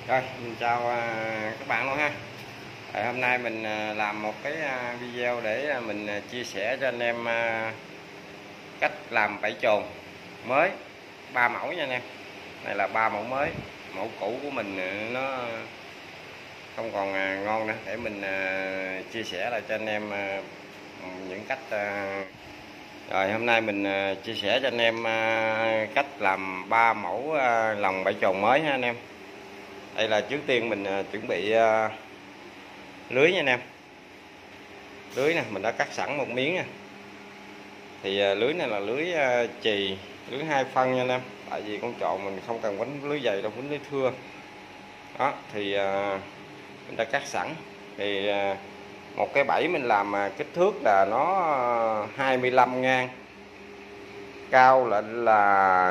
Rồi, mình chào các bạn luôn ha. Hôm nay mình làm một cái video để mình chia sẻ cho anh em cách làm vảy trồn mới 3 mẫu nha anh em. Này là 3 mẫu mới, mẫu cũ của mình nó không còn ngon nữa, để mình chia sẻ lại cho anh em những cách. Rồi hôm nay mình chia sẻ cho anh em cách làm 3 mẫu lồng vảy trồn mới ha anh em. Đây là trước tiên mình chuẩn bị lưới nha anh em. Lưới nè, mình đã cắt sẵn một miếng nha. Thì lưới này là lưới chì, lưới 2 phân nha anh em. Tại vì con trộn mình không cần quánh lưới dày đâu, quánh lưới thưa. Đó, thì mình đã cắt sẵn. Thì một cái bẫy mình làm kích thước là nó 25 ngang, cao là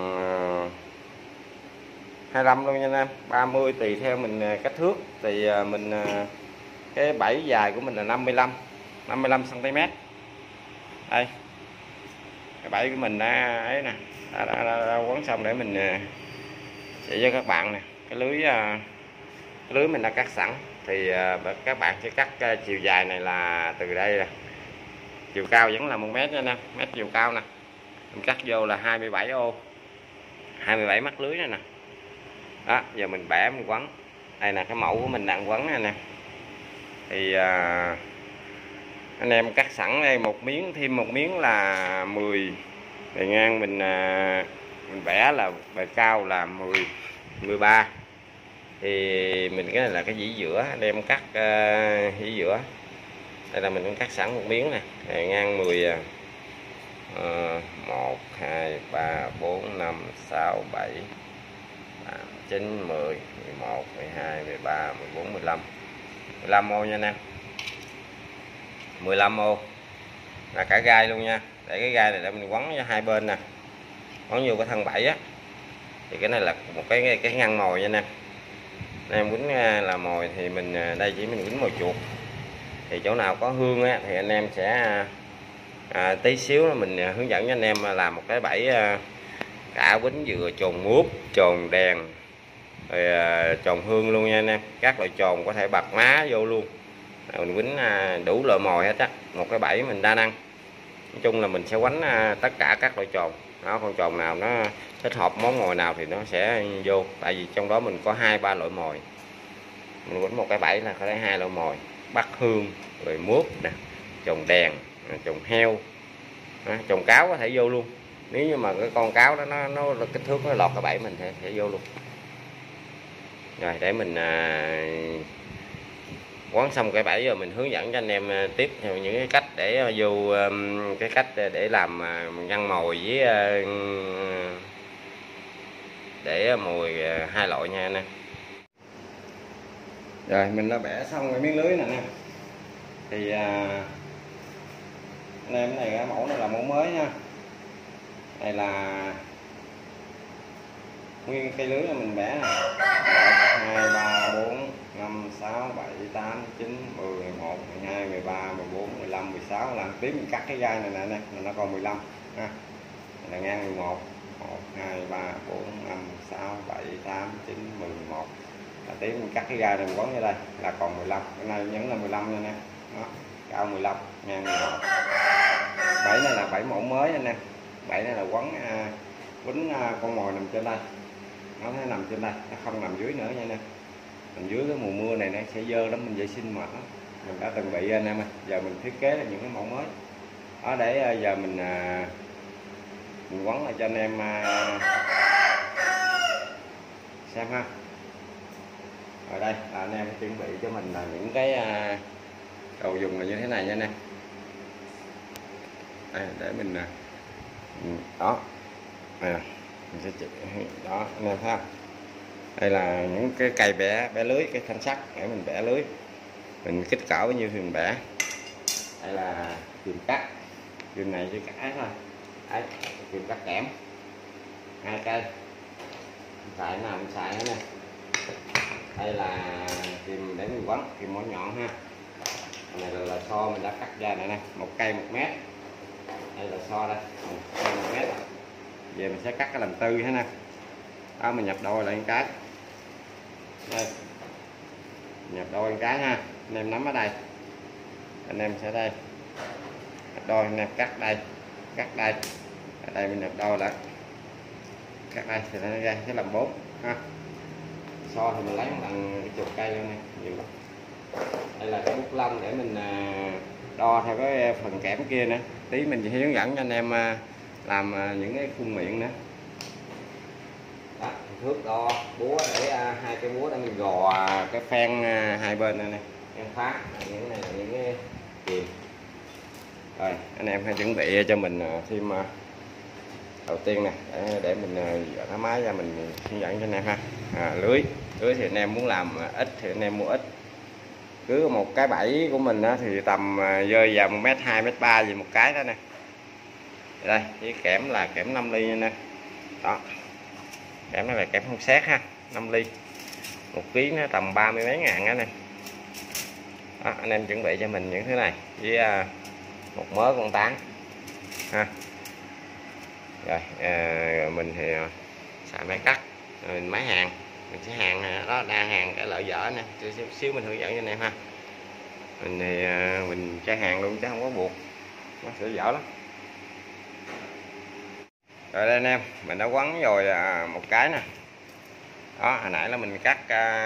25 luôn nha anh em, 30 tùy theo mình kích thước. Thì mình cái bẫy dài của mình là 55 cm. Đây, cái bẫy của mình đã ấy nè, đã quấn xong để mình chỉ cho các bạn nè. Cái lưới mình đã cắt sẵn. Thì các bạn sẽ cắt chiều dài này là từ đây nè, chiều cao vẫn là 1 mét nha anh em, mét chiều cao nè. Mình cắt vô là 27 ô, 27 mắt lưới này nè. Đó, giờ mình bẻ mình quấn. Đây là cái mẫu của mình đang quấn này nè. Thì anh em cắt sẵn đây một miếng, thêm một miếng là 10. Bề ngang mình vẽ là bề cao là 13. Thì mình cái này là cái dĩ giữa, anh em cắt dĩ giữa. Đây là mình cũng cắt sẵn một miếng nè, bề ngang 10. 1 2 3 4 5 6 7 8 9 10 11 12 13 14 15 ô nha anh em. 15 ô là cả gai luôn nha. Để cái gai này để mình quấn cho hai bên nè, quấn vô cái thân bẫy á. Thì cái này là một cái ngăn mồi nha anh em. Anh em quýnh là mồi thì mình đây chỉ mình quýnh mồi chuột. Thì chỗ nào có hương á thì anh em sẽ tí xíu mình hướng dẫn cho anh em làm một cái bẫy cả quýnh vừa trồn mướp, trồn đèn, rồi trồn hương luôn nha anh em. Các loại trồn có thể bật má vô luôn. Mình quýnh đủ loại mồi hết á, một cái bẫy mình đa năng. Nói chung là mình sẽ quánh tất cả các loại trồn. Đó, con trồn nào nó thích hợp món mồi nào thì nó sẽ vô. Tại vì trong đó mình có 2-3 loại mồi. Mình quýnh một cái bẫy là có 2 loại mồi, bắt hương, rồi mướp nè, trồn đèn, trồn heo, trồn cáo có thể vô luôn. Nếu như mà cái con cáo đó nó kích thước nó lọt cái bẫy mình sẽ vô luôn. Rồi để mình quấn xong cái bẫy rồi mình hướng dẫn cho anh em tiếp theo những cái cách để vô cái cách để làm ngăn mồi với để mồi 2 loại nha anh em. Rồi mình đã bẻ xong cái miếng lưới này nè. Thì anh em, cái này cái mẫu này là mẫu mới nha. Đây là nguyên cây lưới là mình bẻ nè. 1 2 3 4 5 6 7 8 9 10 11 12 13 14 15 16 là tiếp mình cắt cái gai này nè nè, nó còn 15 ha. Là ngang 11 1 2 3 4 5 6 7 8 9 10 11 là tiếp mình cắt cái gai này mình quấn ở đây là còn 15. Cái này nhấn là 15 nha nè. Đó, cao 15, ngang 11. Bẫy này là bẫy mẫu mới anh em. Bẫy này là quấn con mồi nằm trên đây. Nó sẽ nằm trên đây, nó không nằm dưới nữa nha anh em. Nằm dưới cái mùa mưa này nó sẽ dơ lắm, mình vệ sinh mệt lắm. Mình đã từng bị anh em ơi. Giờ mình thiết kế là những cái mẫu mới. Đó, để giờ mình quấn lại cho anh em xem ha. Ở đây là anh em chuẩn bị cho mình là những cái đồ dùng là như thế này nha anh em. Đây, để mình đó đây là mình sẽ chỉ đó anh em thấy không. Đây là những cái cây bẻ lưới, cái thanh sắt để mình bẻ lưới, mình kích cỡ bao nhiêu thì mình bẻ. Đây là kìm cắt, kìm này chỉ cắt thôi. Đấy, kìm cắt kẽm 2 cây, xài nào mình xài nữa nè. Đây là kìm để mình quấn, kìm mỏ nhọn ha. Này là so mình đã cắt ra này nè, 1 cây 1 mét. Đây là so đây, 1 cây 1 mét. Về mình sẽ cắt cái làm tư hết nè. Đó, mình nhập đôi lại một cái. Đây, nhập đôi một cái ha, anh em nắm ở đây, anh em sẽ đây nhập đôi, anh em cắt đây, ở đây mình nhập đôi lại, cắt đây thì nó ra sẽ làm 4 ha. So thì mình lấy một lần chục cây luôn nè, nhiều lắm. Đây là cái bút lông để mình đo theo cái phần kẽm kia nữa, tí mình sẽ hướng dẫn cho anh em làm những cái khung miệng nữa. Đó, thước đo búa để hai cái búa để mình gò cái phen hai bên này nè, em phá những cái này là những cái kìm. Rồi anh em hãy chuẩn bị cho mình thêm đầu tiên nè, để mình thoải mái ra mình hướng dẫn cho anh em ha. Lưới thì anh em muốn làm ít thì anh em mua ít, cứ một cái bẫy của mình thì tầm rơi vào 1m2 1m3 gì một cái đó nè. Đây với kẽm là kẽm 5 ly nha. Đó, kẽm này là kẽm không xét ha, 5 ly, 1 ký nó tầm 30 mấy ngàn đó nè. Đó, anh em chuẩn bị cho mình những thứ này với một mớ con tán ha. Rồi mình thì xài máy cắt, mình máy hàng, mình sẽ hàng đó, đang hàng cái lợi dở nè, xíu mình hướng dẫn cho anh em ha. Mình thì mình trái hàng luôn chứ không có buộc, nó sẽ dở lắm. Rồi đây anh em, mình đã quấn rồi một cái nè. Đó, hồi nãy là mình cắt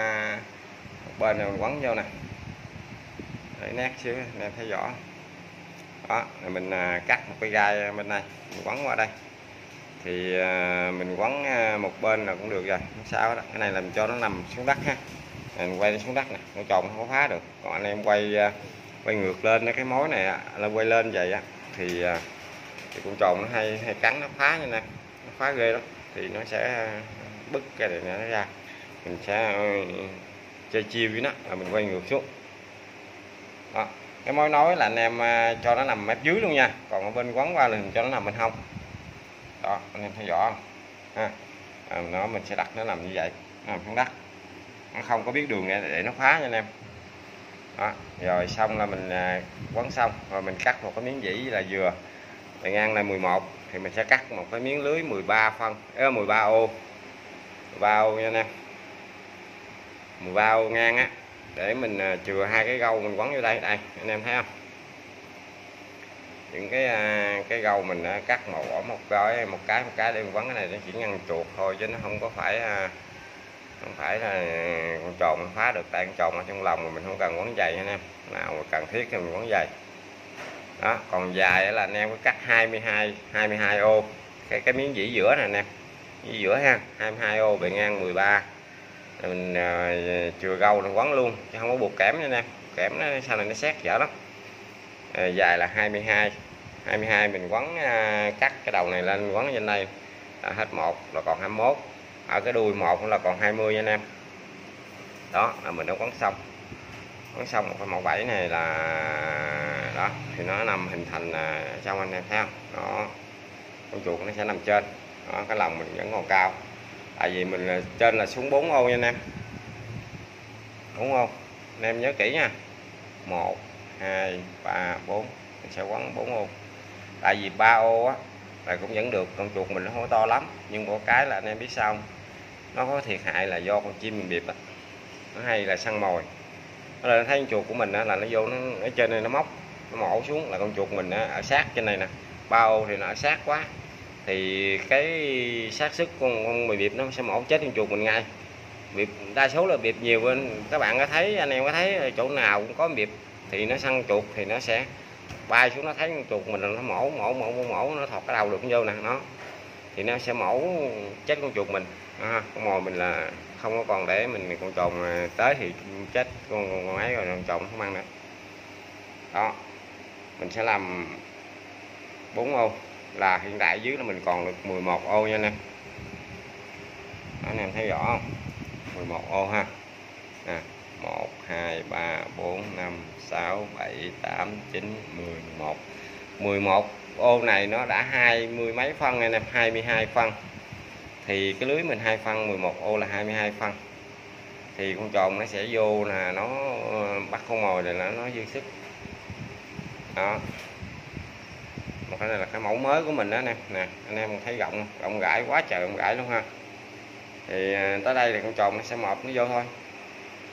một bên này mình quấn vô nè, để nét xíu anh em thấy rõ. Đó, rồi mình cắt một cái gai bên này, mình quấn qua đây. Thì mình quấn một bên là cũng được rồi, không sao đó. Cái này làm cho nó nằm xuống đất ha. Mình quay xuống đất nè, nó tròn không có phá được. Còn anh em quay ngược lên cái mối này là quay lên vậy á thì con tròn nó hay cắn nó phá như này, nó phá ghê lắm, thì nó sẽ bứt cái này nó ra. Mình sẽ chơi chiêu với nó là mình quay ngược xuống. Đó, cái mối nối là anh em cho nó nằm mép dưới luôn nha, còn ở bên quấn qua là mình cho nó nằm bên hông. Đó, anh em thấy rõ không ha. Nó mình sẽ đặt nó nằm như vậy, nó nằm xuống đất, nó không có biết đường để nó phá nha anh em. Đó, rồi xong là mình quấn xong rồi mình cắt một cái miếng dĩ là dừa, bề ngang là 11 thì mình sẽ cắt một cái miếng lưới 13 phân 13 ô, 13 ô nha anh em, 13 ô ngang á, để mình chừa hai cái gâu mình quấn vô đây. Đây anh em thấy không, những cái gâu mình đã cắt một gói một cái để mình quấn. Cái này nó chỉ ngăn chuột thôi chứ nó không phải là con tròn nó phá được, tại con tròn ở trong lòng mà mình không cần quấn dày anh em, nào mà cần thiết thì mình quấn dày. Đó, còn dài là anh em có cắt 22 ô, cái miếng dĩ giữa này anh em, dĩ giữa ha, 22 ô bề ngang 13. Rồi mình chừa gâu mình quấn luôn chứ không có buộc kẽm nha anh em, kẽm nó sau này nó xét dở lắm. Dài là 22 mình quấn cắt cái đầu này lên quấn trên đây là hết 1 là còn 21, ở cái đuôi 1 là còn 20 nha anh em. Đó là mình đã quấn xong một cái mẫu bẫy này là đó, thì nó nằm hình thành xong anh em thấy không. Đó, con chuột nó sẽ nằm trên. Đó, cái lòng mình vẫn còn cao, tại vì mình trên là xuống 4 ô nha anh em, 4 ô anh em nhớ kỹ nha, 1 2 3 4 mình sẽ quấn 4 ô. Tại vì 3 ô á là cũng vẫn được, con chuột mình nó không có to lắm, nhưng một cái là anh em biết sao không? Nó có thiệt hại là do con chim mình biệp á, nó hay là săn mồi. Nó là thấy con chuột của mình á, là nó vô nó ở trên này nó móc, nó mổ xuống là con chuột mình á, ở sát trên này nè. 3 ô thì nó ở sát quá thì cái xác suất con mồi biệp nó sẽ mổ chết con chuột mình ngay. Biệp đa số là biệp nhiều bên, các bạn có thấy, anh em có thấy chỗ nào cũng có biệp thì nó săn chuột thì nó sẽ bay xuống, nó thấy con chuột mình nó mổ nó thọt cái đầu được vô nè, nó thì nó sẽ mổ chết con chuột mình. Con mồi mình là không có còn để mình con trồn tới thì chết con ấy rồi, con trồn không ăn nữa. Đó, mình sẽ làm 4 ô, là hiện tại dưới là mình còn được 11 ô nha anh em. Đó, anh em thấy rõ không, 11 ô ha. 1 2 3 4 5 6 7 8 9 10 11 11 ô này nó đã 20 mấy phân anh em, 22 phân thì cái lưới mình 2 phân, 11 ô là 22 phân thì con trồn nó sẽ vô là nó bắt con mồi này là nó dư sức. Đó, một cái này là cái mẫu mới của mình đó nè, anh em thấy rộng rãi quá trời, rộng rãi luôn ha. Thì tới đây thì con trồn nó sẽ mọp nó vô thôi,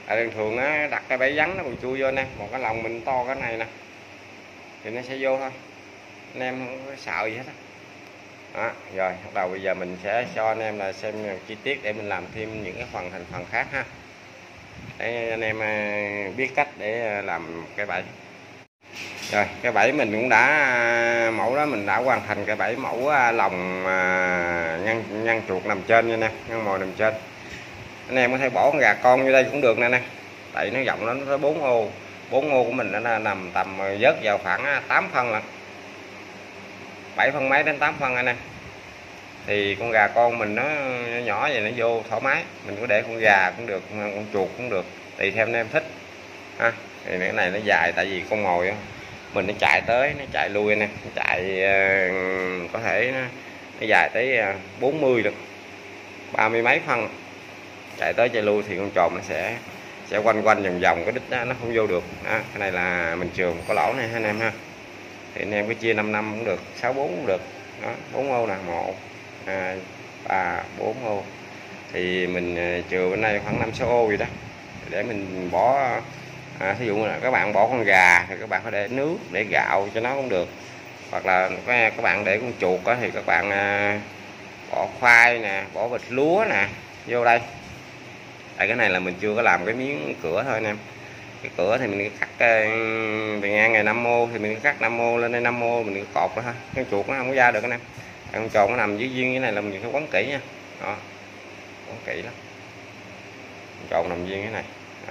Thường thường nó đặt cái bẫy vắn nó còn chui vô anh em, một cái lồng mình to cái này nè thì nó sẽ vô thôi, anh em không có sợ gì hết á. Đó, rồi bắt đầu bây giờ mình sẽ cho anh em là xem chi tiết để mình làm thêm những cái thành phần khác ha, để anh em biết cách để làm cái bẫy. Rồi cái bẫy mình cũng đã mẫu đó, mình đã hoàn thành cái bẫy mẫu lồng nhăn chuột nằm trên nha nè, nhăn mồi nằm trên. Anh em có thể bỏ con gà con vô đây cũng được nè nè, tại nó rộng nó tới 4 ô. 4 ô của mình nó nằm tầm vớt vào khoảng 8 phân là 7 phân mấy đến 8 phân anh em. Thì con gà con mình nó nhỏ vậy nó vô thoải mái, mình có để con gà cũng được, con chuột cũng được, tùy theo anh em thích ha. Thì cái này nó dài tại vì con mồi mình nó chạy tới nó chạy lui nè, chạy có thể nó dài tới 40 được, 30 mấy phân, chạy tới chạy lui thì con trồn nó sẽ quanh vòng vòng cái đích đó, nó không vô được đó. Cái này là mình trường có lỗ này anh em ha, thì anh em cứ chia 5 năm cũng được, 6 4 cũng được đó. 4 ô nè, 1 2 3 4 ô thì mình chừa bên đây khoảng 5 6 ô gì đó để mình bỏ. Thí dụ là các bạn bỏ con gà thì các bạn có để nước để gạo cho nó cũng được, hoặc là các bạn để con chuột đó, thì các bạn bỏ khoai nè, bỏ vịt lúa nè vô đây. Tại cái này là mình chưa có làm cái miếng cửa thôi anh em. Cái cửa thì mình cắt bề ngang này 5 ô thì mình cắt 5 ô lên đây 5 ô mình cột đó thôi, con chuột nó không có ra được anh em. Con tròn nó nằm dưới viên cái này là mình phải quấn kỹ nha, đó, quấn kỹ lắm. Con tròn nằm viên cái này đó.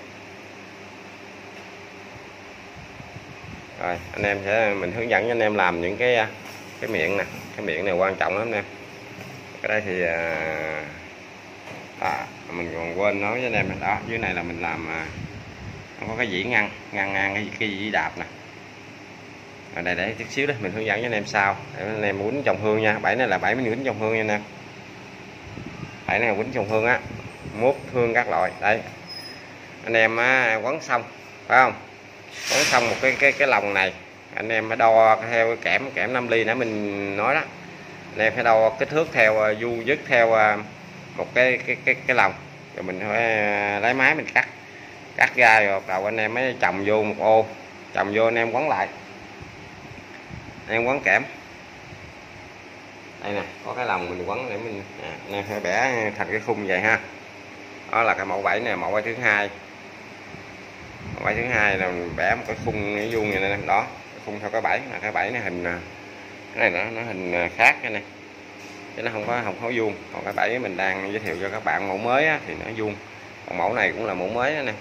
Rồi anh em mình hướng dẫn cho anh em làm những cái miệng nè, cái miệng này quan trọng lắm anh em. Cái đây thì mình còn quên nói với anh em đó, dưới này là mình làm không có cái dĩ ngăn cái dĩ đạp nè. Ở đây để chút xíu đó mình hướng dẫn cho anh em sau để anh em quýnh trồng hương nha. Bẫy này là bẫy mình quýnh trồng hương nha anh em. Bẫy này là quýnh trồng hương á, mốt hương các loại đây. Anh em quấn xong phải không? Quấn xong một cái lồng này anh em phải đo theo kẽm 5 ly nãy mình nói đó. Anh em phải đo kích thước theo vuông dứt theo một cái lồng, rồi mình phải lấy máy mình cắt ra, rồi đầu anh em mới chồng vô một ô, chồng vô anh em quấn lại, anh em quấn kẽm đây nè, có cái lồng mình quấn để mình anh em phải bẻ thành cái khung vậy ha. Đó là cái mẫu bẫy này, mẫu bẫy thứ hai. Mẫu bẫy thứ hai là mình bẻ một cái khung vuông vậy nè, đó cái khung theo cái bẫy, là cái bẫy này hình cái này nó hình khác cái này chứ nó không có vuông. Còn cái bẫy mình đang giới thiệu cho các bạn mẫu mới á, thì nó vuông. Còn mẫu này cũng là mẫu mới đó nè.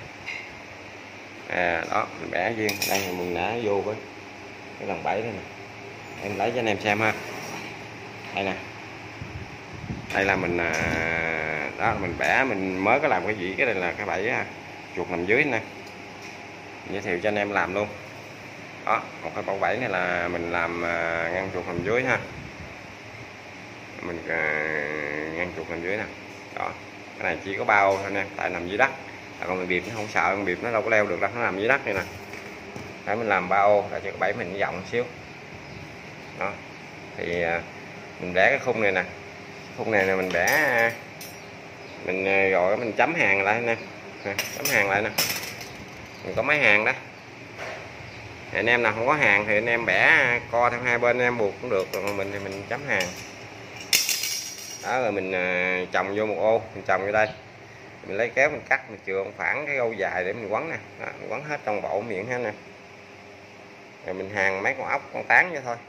Đó mình bẻ viên đây, mình đã vô với cái lồng bẫy đây nè, em lấy cho anh em xem ha. Đây nè, đây là mình đó mình bẻ, mình mới có làm cái gì, cái này là cái bẫy chuột nằm dưới nè, giới thiệu cho anh em làm luôn. Đó, một cái mẫu bẫy này là mình làm ngăn chuột nằm dưới ha, mình ngăn chuột nằm dưới nè. Đó, cái này chỉ có bao thôi nè, tại nằm dưới đất. Còn con điệp nó không sợ, con điệp nó đâu có leo được đâu, nó nằm dưới đất này nè. Để mình làm bao để cho cái bẫy mình rộng xíu. Đó, thì mình bẻ cái khung này nè, khung này là mình bẻ, mình rồi mình chấm hàng lại nè, chấm hàng lại nè. Mình có mấy hàng đó. Thì anh em nào không có hàng thì anh em bẻ co theo hai bên anh em buộc cũng được, còn mình thì mình chấm hàng. Đó, rồi mình trồng vô một ô, mình trồng vô đây, mình lấy kéo mình cắt, mình chừa phẳng cái ô dài để mình quấn nè. Đó, mình quấn hết trong bộ miệng hết nè, rồi mình hàng mấy con ốc con tán vậy thôi.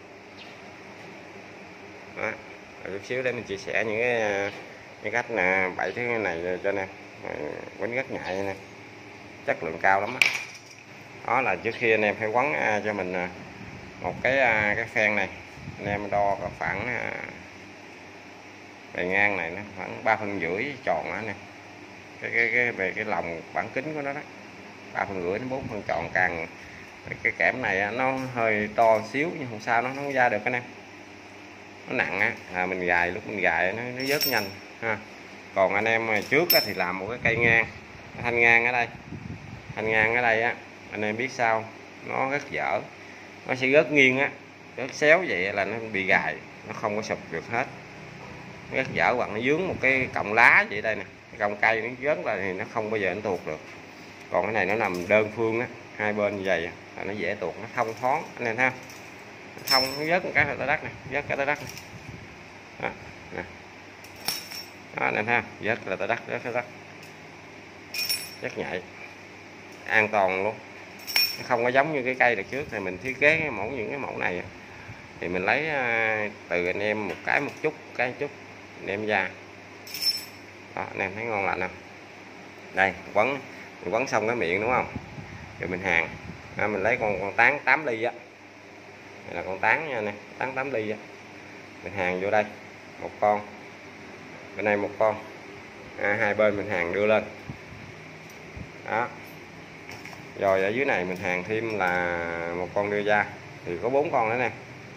Đó, rồi chút xíu để mình chia sẻ những cái cách bẫy thứ này cho nè, quấn rất nhạy nè, chất lượng cao lắm á. Đó là trước khi anh em phải quấn cho mình một cái phen này, anh em đo khoảng bề ngang này nó khoảng 3,5 phân tròn đó nè, về cái lòng bản kính của nó đó, 3,5 phân đến 4 phân tròn. Càng cái kẽm này nó hơi to xíu nhưng không sao, nó không ra được anh em. Nó nặng á, mình gài lúc mình gài nó vớt nhanh ha. Còn anh em trước thì làm một cái cây ngang, thanh ngang ở đây, thanh ngang ở đây á, anh em biết sao nó rất dở, nó sẽ rớt nghiêng á, rớt xéo vậy là nó bị gài, nó không có sụp được hết, rất dở. Hoặc nó dướng một cái cọng lá vậy đây nè, cong cây nó dớt là thì nó không bao giờ nó tuột được. Còn cái này nó nằm đơn phương á, hai bên như vậy là nó dễ tuột, nó thông thoáng anh em thấy không? Nó thông, nó vớt một cái là tới đất này, vớt cái tới đất này. Đó, nè. Đó anh em thấy không? Vớt là tới đất, vớt tới đất. Rất nhạy, an toàn luôn. Nó không có giống như cái cây đợt trước thì mình thiết kế những cái mẫu này thì mình lấy từ anh em một chút anh em ra. Đó, anh em thấy ngon lành không? Đây mình quấn xong cái miệng đúng không, rồi mình hàng mình lấy con tán 8 ly á, đây là con tán nha nè, tán 8 ly á, mình hàng vô đây một con, bên này một con, hai bên mình hàng đưa lên. Đó, rồi ở dưới này mình hàng thêm là một con đưa ra thì có 4 con nữa nè.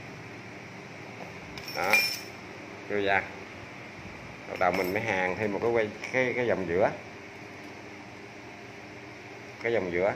Đó, đưa ra bắt đầu mình mới hàng thêm một cái dòng giữa, cái dòng giữa.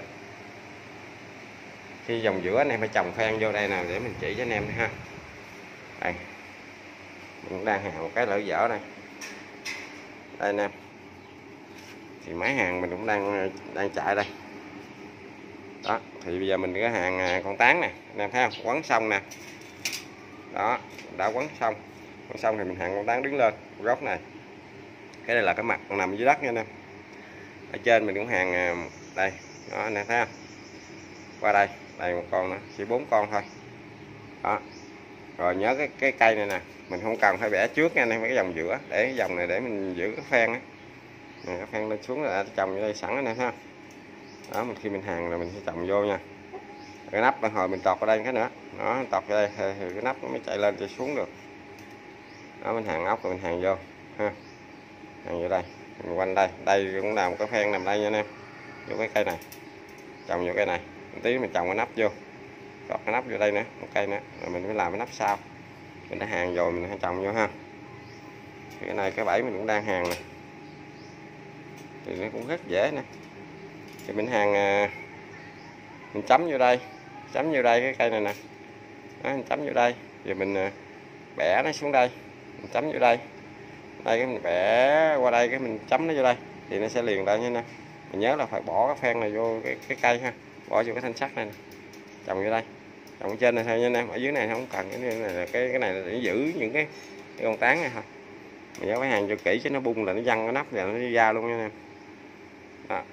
Khi dòng giữa này phải trồng khoan vô đây nào để mình chỉ cho anh em ha. Đây mình cũng đang hàng một cái lỡ dở đây, đây anh em, thì máy hàng mình cũng đang chạy đây. Đó thì bây giờ mình có hàng con tán nè anh em thấy không, quấn xong nè. Đó, đã quấn xong thì mình hàng con tán đứng lên góc này. Cái này là cái mặt nằm dưới đất nha anh em. Ở trên mình cũng hàng đây, đó anh em thấy không, qua đây một con nữa, chỉ 4 con thôi. Đó, rồi nhớ cái cây này nè, mình không cần phải bẻ trước nha anh em, cái dòng giữa để cái dòng này để mình giữ cái phen á, cái phen lên xuống là trồng ở đây sẵn anh em ha. Đó, khi mình hàng là mình sẽ trồng vô nha. Cái nắp hồi mình tọt vào đây cái nữa, nó tọt vào đây thì cái nắp nó mới chạy lên chạy xuống được. Đó, mình hàng ốc rồi mình hàng vô ha, hàng vô đây, mình quanh đây cũng làm cái phen nằm đây nha anh em, vô cái cây này, trồng vô cây này, một tí mình trồng cái nắp vô, gọt cái nắp vô đây nữa, một cây nữa, rồi mình mới làm cái nắp sau. Mình đã hàng rồi mình trồng vô ha. Cái này cái bẫy mình cũng đang hàng nè, thì nó cũng rất dễ nè. Thì mình hàng mình chấm vô đây cái cây này nè. Đó, mình chấm vô đây rồi mình bẻ nó xuống đây, mình chấm vô đây cái mình bẻ qua đây cái mình chấm nó vô đây thì nó sẽ liền lại nha nè. Mình nhớ là phải bỏ cái phen này vô cái cây ha, bỏ vô cái thanh sắt này nè. Trồng vô đây, trồng ở trên này thôi nha anh em, ở dưới này không cần. Cái này là để giữ những cái con tán này thôi. Mình nhớ phải hàng cho kỹ chứ nó bung là nó văng cái nắp và nó ra luôn nha anh em. Đó,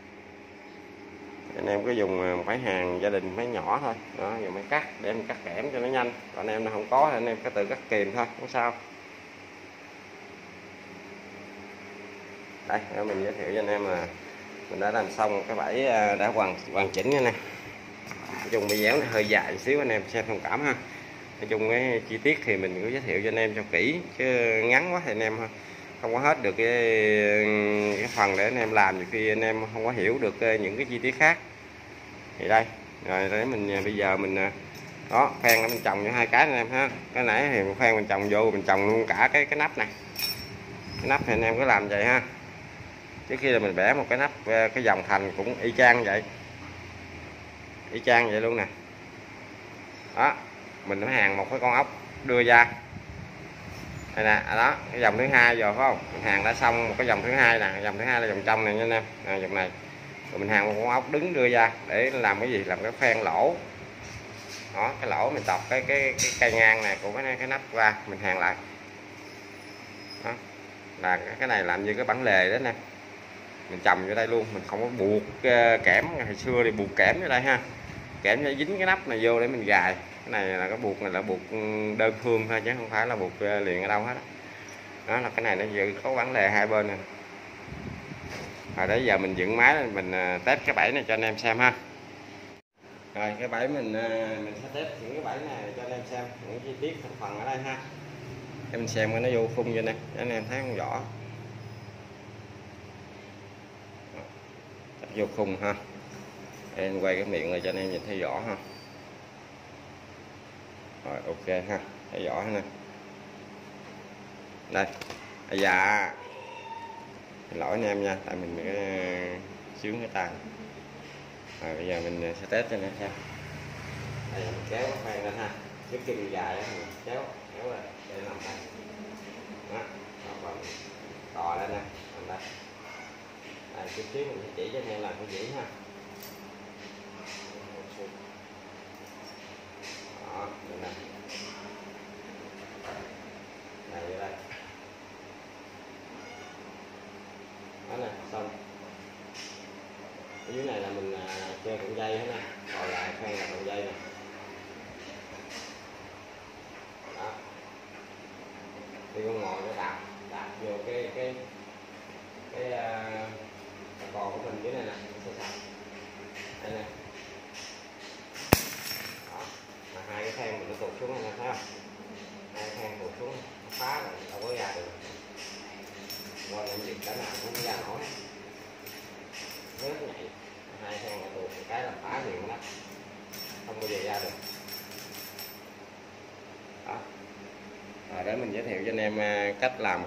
anh em cứ dùng máy hàng gia đình, máy nhỏ thôi. Đó, dùng máy cắt để mình cắt kẽm cho nó nhanh. Còn anh em nó không có thì anh em cứ tự cắt kìm thôi, không sao. Đây, mình giới thiệu cho anh em là mình đã làm xong cái bẫy đã hoàn chỉnh nha nè. Nói chung video này hơi dài xíu anh em xem thông cảm ha. Nói chung cái chi tiết thì mình cứ giới thiệu cho anh em cho kỹ, chứ ngắn quá thì anh em không có hết được cái phần để anh em làm, nhiều khi anh em không có hiểu được những cái chi tiết khác. Thì đây rồi để mình bây giờ mình đó phen mình trồng cho hai cái anh em ha. Cái nãy thì phen mình trồng vô, mình trồng luôn cả cái nắp này, cái nắp thì anh em cứ làm vậy ha. Trước khi là mình bẻ một cái nắp cái dòng thành cũng y chang vậy, y chang vậy luôn nè. Đó, mình phải hàng một cái con ốc đưa ra đây nè. Đó, cái dòng thứ hai rồi phải không, mình hàng đã xong một cái dòng thứ hai nè. Dòng thứ hai là dòng trong này nha anh em, dòng này. Rồi mình hàng một con ốc đứng đưa ra để làm cái gì, làm cái phen lỗ. Đó, cái lỗ mình tọt cái cây ngang này của cái nắp ra, mình hàng lại. Đó, là cái này làm như cái bản lề đó nè, mình trồng vô đây luôn, mình không có buộc kẽm. Hồi xưa thì buộc kẽm vô đây ha, kẽm cho dính cái nắp này vô để mình gài. Cái này là cái buộc này là buộc đơn phương thôi chứ không phải là buộc liền ở đâu hết đó. Đó là cái này nó dự có bản lề hai bên nè. Rồi đấy giờ mình dựng máy lên, mình test cái bẫy này cho anh em xem ha. Rồi cái bẫy mình sẽ test những cái bẫy này cho anh em xem những chi tiết thành phần ở đây ha, để mình xem nó vô khung vô nè, để anh em thấy không rõ. Vô khung ha, để em quay cái miệng này cho anh em nhìn thấy rõ ha. Rồi ok ha, thấy rõ nè. Đây, dạ lỗi anh em nha, tại mình xướng cái tay. Rồi bây giờ mình sẽ test cho anh em xem. Đây mình kéo cái phen lên ha, cái kim dài đó, mình kéo lên để nằm đây. Đó, tò lên nè, nằm đây. chút xíu mình sẽ chỉ cho anh em làm cái dĩ ha. Đó, đây nè. Này vô đây. Đó nè, xong. Ở dưới này là mình treo cuộn dây hết nè, còn lại khoan là cuộn dây nè. Đó. Thì con ngồi nó đạp vô cái cò của mình dưới này nè, sẽ sạch. Đây nè. Đó. Mà hai cái thang mình nó tụt xuống này nè, thấy không? Hai cái thang tụt xuống, nó phá rồi, đâu có ra được. Rồi làm việc cả nào cũng không ra nổi. Rất nhạy. Hai thang này tụt một cái là phá liền đó. Không bao giờ ra được. Đó. Để mình giới thiệu cho anh em cách làm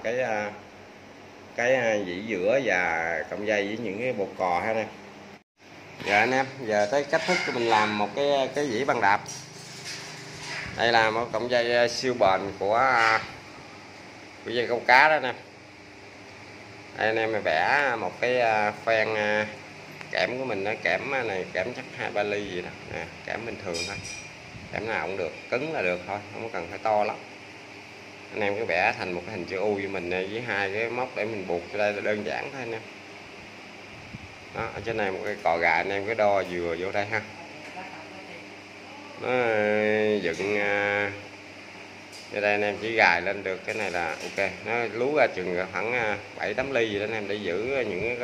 cái dĩ giữa và cọng dây với những cái bột cò ha nè. Giờ anh em, giờ tới cách thức cho mình làm một cái dĩ băng đạp. Đây là một cọng dây siêu bền của dây câu cá đó nè. Đây anh em bẻ một cái phen kẽm của mình, nó kẽm này kẽm chắc 2-3 ly gì đó nè, kẽm bình thường thôi, kẽm nào cũng được, cứng là được thôi, không có cần phải to lắm. Anh em cứ bẻ thành một cái hình chữ U cho mình với hai cái móc để mình buộc cho đây là đơn giản thôi anh em. Đó, ở trên này một cái cò gà anh em cứ đo vừa vô đây ha. Nó dựng ở đây anh em chỉ gài lên được cái này là ok, nó lú ra chừng khoảng 7-8 ly gì đó anh em, để giữ những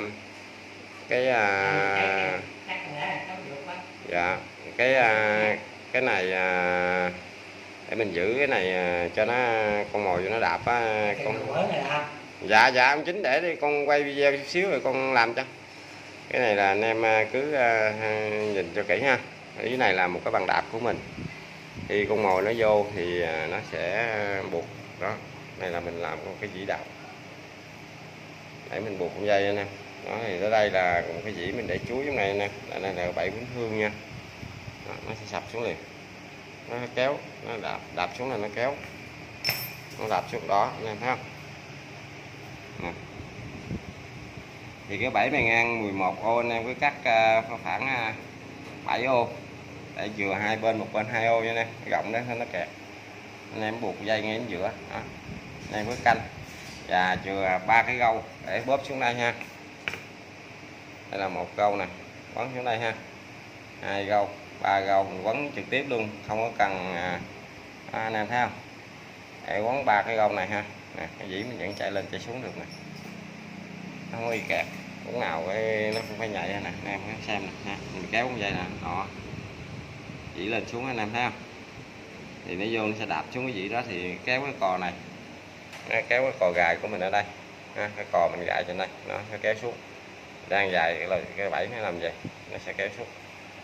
dạ cái này để mình giữ cái này cho nó con mồi cho nó đạp á con. Dạ ông Chính để đi con quay video chút xíu rồi con làm cho. Cái này là anh em cứ nhìn cho kỹ ha. Ở dưới này là một cái bàn đạp của mình, khi con mồi nó vô thì nó sẽ buộc đó. Này là mình làm một cái dĩ đạp để mình buộc con dây anh em. Đó thì tới đây là một cái dĩ mình để chuối trong này nè, đây là 7 cuốn hương nha. Đó, nó sẽ sập xuống liền, nó kéo, nó đạp xuống là nó kéo, nó đạp xuống đó anh em thấy không nè. Thì cái bẫy này ngang 11 ô anh em cứ cắt khoảng 7 ô để vừa hai bên, một bên 2 ô nha nè, rộng đấy nó kẹt, anh em buộc dây ngay đến giữa đó. Anh em cứ canh và chừa 3 cái gâu để bóp xuống đây ha. Đây là một gâu nè, quấn xuống đây ha, 2 gâu, 3 gâu mình quấn trực tiếp luôn, không có cần anh em thấy không, để quấn 3 cái gâu này ha. Nè, cái dĩ mình vẫn chạy lên chạy xuống được nè, không có bị kẹt, cũng nào nó không phải nhảy nè, anh em xem nè ha. Mình kéo con dây nè, đó dĩ lên xuống anh em thấy không, thì nó vô nó sẽ đạp xuống cái dĩ đó, thì kéo cái cò này, kéo cái cò gài của mình ở đây ha, cái cò mình gài trên đây nó kéo xuống, đang dài cái bẫy nó làm vậy, nó sẽ kéo xuống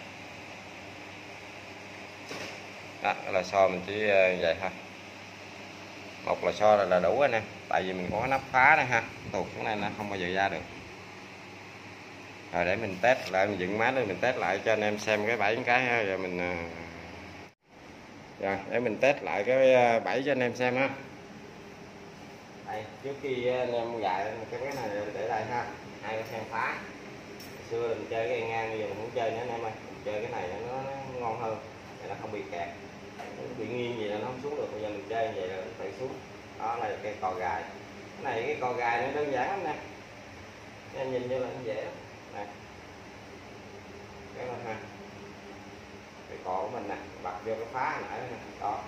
đó. Là xo mình chỉ vậy thôi, một là xo là đủ anh em, tại vì mình có cái nắp phá đây ha, tuột xuống đây nó không bao giờ ra được. Rồi để mình test lại, mình dựng máy lên mình test lại cho anh em xem cái bẫy cái rồi mình rồi để mình test lại cái bẫy cho anh em xem ha. Đây, trước khi anh em gài cái này để đây ha, hai cái sen phá. Hồi xưa mình chơi cái ngang, bây giờ mình không chơi nữa anh em ơi, mình chơi cái này nó ngon hơn, để nó không bị kẹt, nó bị nghiêng gì là nó không xuống được. Bây giờ mình chơi vậy là mình phải xuống. Đó là cái cò gài, cái này cái cò gài nó đơn giản lắm nè, anh nhìn vô là nó dễ lắm nè, cái này ha, cái cò của mình nè, bật vô cái phá hồi nãy nè, đó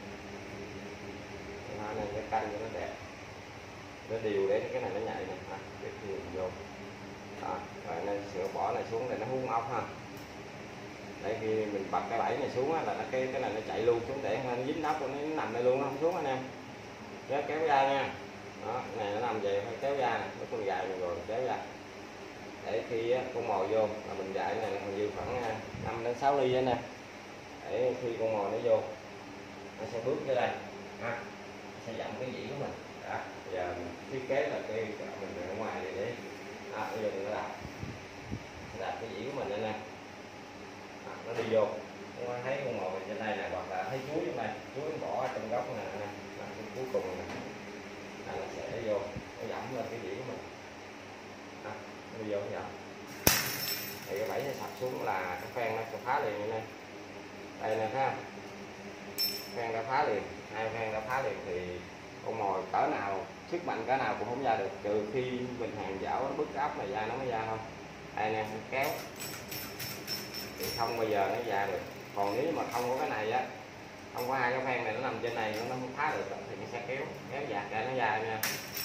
này cái canh cho nó đẹp, nó đều để cái này nó nhạy nè ha, cái kia vô đó. Rồi nên sửa bỏ này xuống để nó hút ốc ha, để khi mình bật cái bẫy này xuống á, là cái này nó chạy luôn xuống để nó dính ốc, nó nằm đây luôn, nó không xuống anh em. Nhớ kéo ra nha, đó này nó nằm về phải kéo ra nè, cái con gài mình rồi kéo ra, để khi con mồi vô là mình gài này còn dư khoảng 5-6 ly anh em, để khi con mồi nó vô nó sẽ bước tới đây ha, sẽ dặm cái dĩ của mình đó. Giờ mình thiết kế là cái mình ở ngoài này để bây giờ mình đạp cái dĩ của mình đây nè, nó đi vô, nó thấy con mồi trên đây nè, hoặc là thấy chuối trong đây, chuối bỏ trong góc này nè, cuối cùng này là nó sẽ vô, nó dẫm lên cái dĩ của mình, nó vô vậy. Thì cái bẫy nó sập xuống là cái phen nó sẽ phá liền như này. Đây nè thấy không? Phen đã phá liền, hai phen đã phá liền thì con mồi cỡ nào, sức mạnh cỡ nào cũng không ra được, trừ khi mình hàng dảo nó bứt cái ốc này ra nó mới ra thôi. Đây nè, kéo thì không bao giờ nó ra được. Còn nếu mà không có cái này á, không có hai cái phen này nó nằm trên này nó không phá được thì nó sẽ kéo dạt ra nó ra nha.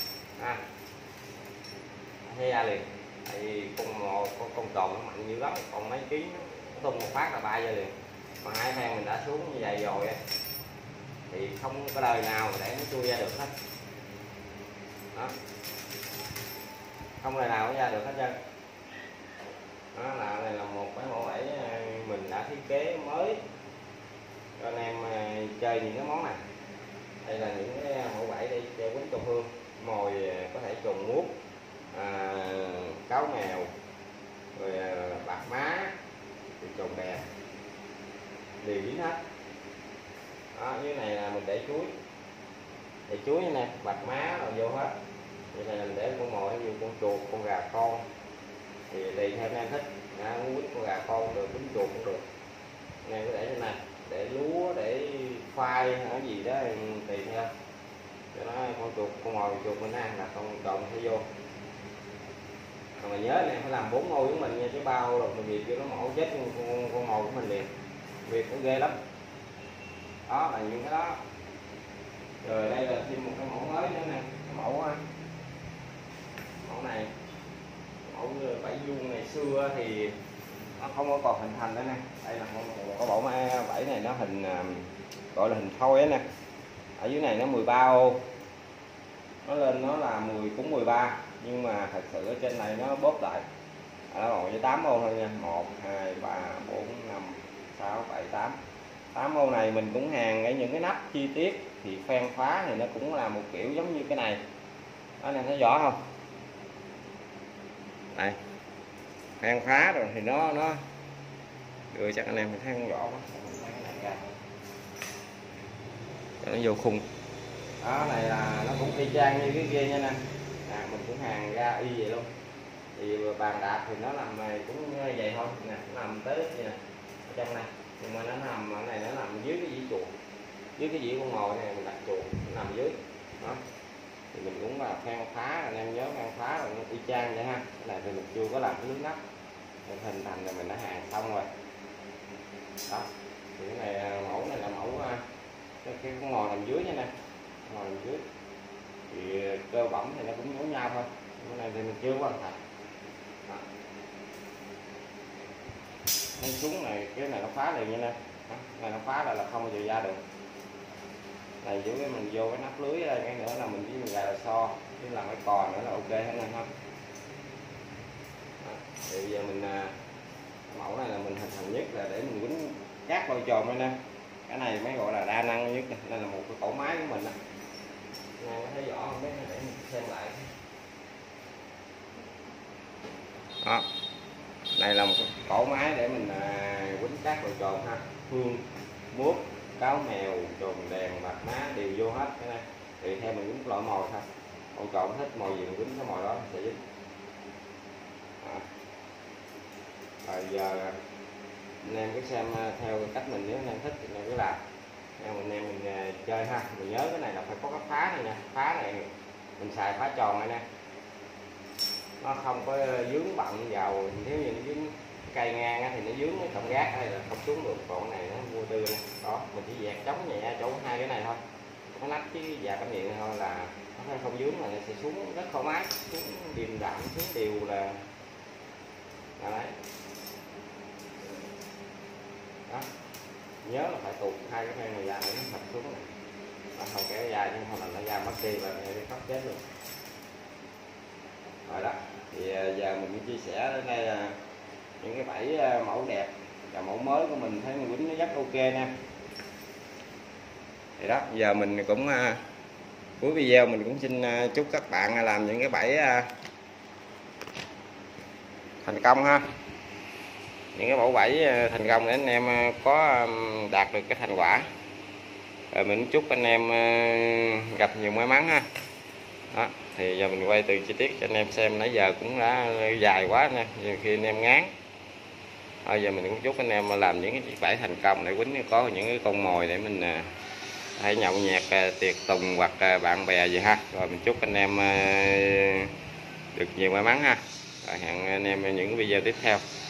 Nó ra liền. Tại vì con trồn nó mạnh dữ lắm, còn mấy ký nó tung một phát là bay ra liền. Mà hai phen mình đã xuống như vậy rồi thì không có đời nào mà để nó chui ra được hết. Đó. Không đời nào nó ra được hết trơn. Đó là này là một cái mẫu bẫy mình đã thiết kế mới cho anh em chơi những cái món này. Đây là những cái mẫu bẫy để chơi quýnh trùng hương, mồi có thể trùng muốt, cáo mèo, rồi bạc má, thì trùng đè đều dính hết. Đó, dưới này là mình để chuối như này, bạc má rồi vô hết. Vậy này mình để con mồi, ví dụ con chuột, con gà con thì tùy theo anh em thích. Muốn quýnh con gà con được, quýnh chuột cũng được. Anh em có để trên này, để lúa, để khoai hay gì đó tùy theo. Cho nó con chuột, con mồi chuột mình ăn là con trộn sẽ vô. Mà nhớ anh em phải làm 4 ô với mình nha, chứ bao rồi mình việc cho nó mổ chết con mồi của mình liền. Việc nó ghê lắm. Đó là những cái đó. Rồi đây là thêm một cái mẫu mới nữa nè, cái mẫu này, mẫu bẫy vuông ngày xưa thì nó không có còn hình thành nữa nè. Đây là có mẫu bẫy này nó hình gọi là hình thoi á nè. Ở dưới này nó 13 ô, nó lên nó là 13, nhưng mà thật sự ở trên này nó bóp lại nó còn với 8 ô thôi nha. 1 2 3 4 5 6 7 8. 8 ô này mình cũng hàng ở những cái nắp chi tiết thì phen phá thì nó cũng là một kiểu giống như cái này. Đó, anh em thấy rõ không? Đây, phen phá rồi thì nó đưa chắc anh em thấy không rõ quá. Nó vô khung. Đó này là nó cũng y chang như cái kia nha nè. Mình cũng hàng ra y vậy luôn. Thì bàn đạp thì nó nằm cũng vậy thôi nè, nó nằm tới như nè ở trong này, nhưng mà nó nằm ở này, nó nằm dưới cái dĩ chuột, dưới cái dĩ con mồi này mình đặt chuột, nó nằm dưới. Đó thì mình cũng là phen phá, anh em nhớ phen phá rồi nó y chang vậy ha. Cái này thì mình chưa có làm cái lưới nắp, hình thành là mình đã hàng xong rồi. Đó thì cái này mẫu này là mẫu cái con mồi nằm dưới nha nè, mồi nằm dưới thì cơ bẩm thì nó cũng giống nhau thôi. Cái này thì mình chưa hoàn thành. Nó xuống này, cái này nó phá liền như nè. Này nó phá là không bao giờ ra được. Này dưới cái mình vô cái nắp lưới đây, cái nữa là mình với mình gà là so, chứ làm cái cò nữa là ok hết anh ha. Thì bây giờ mình mẫu này là mình hình thành nhất là để mình quýnh cát bao tròn đây nè. Cái này mới gọi là đa năng nhất, đây là một cái cổ máy của mình nè. Nghe thấy rõ không, để mình xem lại. Đó, này là một cái cổ máy để mình quýnh cát bao tròn ha, hương, mướp, cáo mèo, trồn đèn, bạc má đều vô hết. Cái này thì theo mình quýnh loại mồi thôi, con trộn thích mồi gì mình quýnh cái mồi đó sẽ dính. Rồi giờ anh em cứ xem theo cách mình, nếu anh em thích thì anh em cứ làm. Anh em chơi ha, mình nhớ cái này là phải có cái phá này nè, phá này mình xài phá tròn này nè, nó không có dướng bận vào. Nếu như dướng cây ngang thì nó dướng cái cọng gác hay là không xuống được, còn này nó mua tư nè. Đó mình chỉ dẹt chống nhẹ chỗ hai cái này thôi, cái nắp chứ dạt cái miệng thôi là nó không dướng, mà nó sẽ xuống rất thoải mái, xuống điềm đạm, xuống đều là đấy. Đó nhớ là phải tụt hai cái phen này ra để nó sạch xuống này, nó không kéo dài nhưng không là nó ra mất đi và nó khóc chết luôn. Rồi đó thì giờ mình chia sẻ đến đây là những cái bẫy mẫu đẹp và mẫu mới của mình, thấy mình quýnh nó rất ok nha. Thì đó giờ mình cũng cuối video mình cũng xin chúc các bạn làm những cái bẫy thành công ha, những cái mẫu bẫy thành công để anh em có đạt được cái thành quả. Rồi mình chúc anh em gặp nhiều may mắn ha. Đó. Thì giờ mình quay từ chi tiết cho anh em xem, nãy giờ cũng đã dài quá nha, nhiều khi anh em ngán. Bây giờ mình cũng chúc anh em làm những cái chiếc bẫy thành công để quýnh có những cái con mồi để mình hãy nhậu nhẹt tiệc tùng hoặc bạn bè gì ha. Rồi mình chúc anh em được nhiều may mắn ha. Rồi hẹn anh em ở những video tiếp theo.